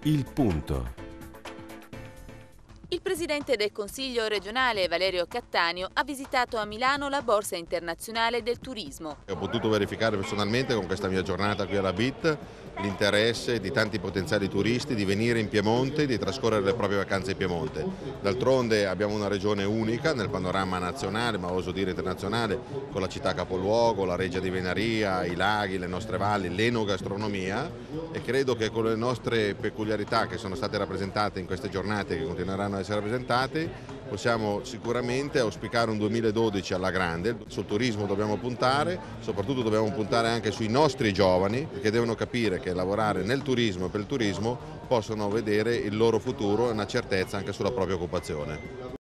Il punto. Il presidente del Consiglio regionale Valerio Cattaneo ha visitato a Milano la Borsa internazionale del turismo. Ho potuto verificare personalmente con questa mia giornata qui alla BIT l'interesse di tanti potenziali turisti di venire in Piemonte e di trascorrere le proprie vacanze in Piemonte. D'altronde abbiamo una regione unica nel panorama nazionale, ma oso dire internazionale, con la città capoluogo, la Reggia di Venaria, i laghi, le nostre valli, l'enogastronomia, e credo che con le nostre peculiarità che sono state rappresentate in queste giornate e che continueranno a essere rappresentate possiamo sicuramente auspicare un 2012 alla grande. Sul turismo dobbiamo puntare, soprattutto dobbiamo puntare anche sui nostri giovani, che devono capire che lavorare nel turismo e per il turismo possono vedere il loro futuro e una certezza anche sulla propria occupazione.